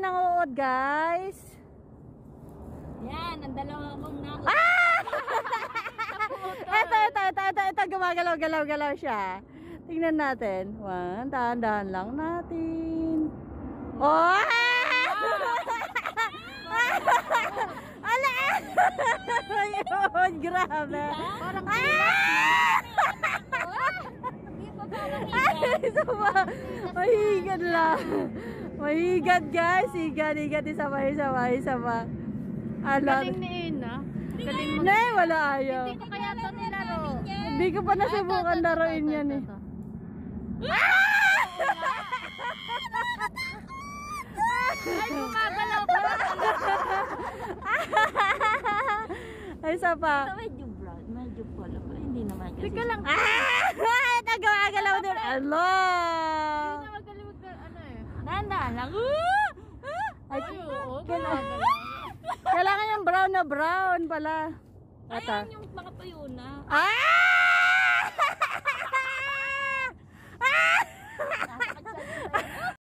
ng uod, guys. Yan, ang dalawa kong nakuha. Ah! Ito, gumagalaw-galaw siya. Tingnan natin. One, dahan-dahan lang natin. Oh! Ala! Ayun, grabe. Parang mahigad lang. Mahigad, guys. Higad. Isa pa. galing ni Ina. Galing mo. Nay, wala ayaw. Hindi ko kaya ito nilaro. Hindi ko pa nasubukan laruin yan eh. Ay, gumagalaw pa. Ay, isa pa. Medyo brown. Medyo polo pa. Hindi naman kasi. Teka lang. Nagawagalaw din. Alo! Hindi naman galimag ano eh. Dahan-dahan lang. Ay, oo. kailangan yung brown na brown pala. Ayan yung mga tuyo na. Ah!